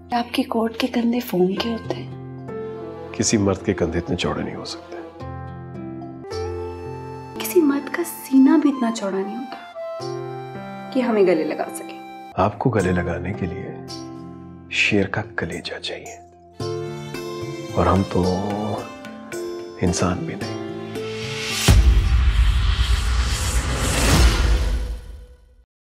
आपके कोट के कंधे फोम के होते हैं? किसी मर्द के कंधे इतने चौड़े नहीं हो सकते। किसी मर्द का सीना भी इतना चौड़ा नहीं होता कि हमें गले लगा सके। आपको गले लगाने के लिए शेर का कलेजा चाहिए, और हम तो इंसान भी नहीं।